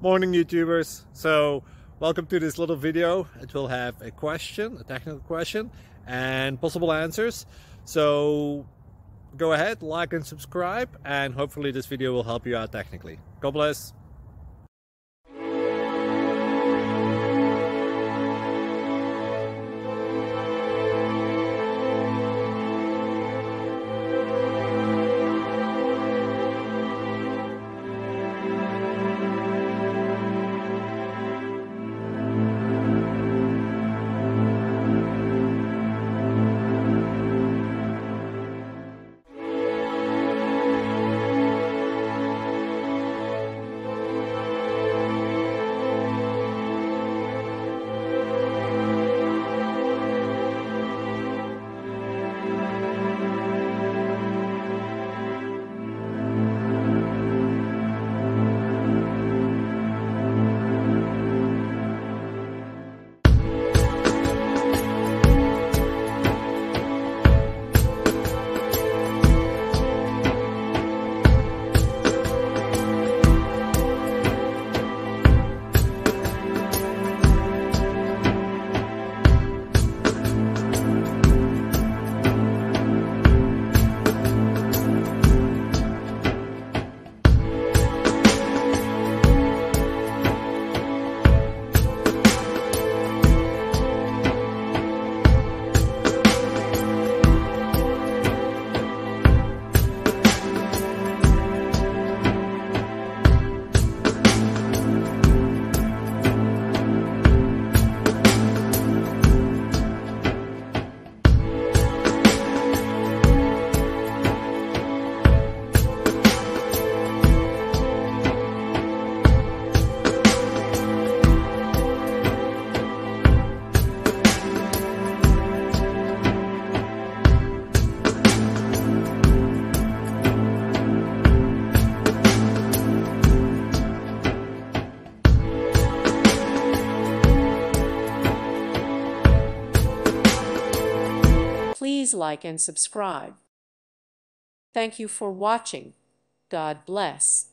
Morning YouTubers. So welcome to this little video. It will have a question, a technical question, and possible answers. So go ahead, like and subscribe, and hopefully this video will help you out technically. God bless. Please like and subscribe. Thank you for watching. God bless.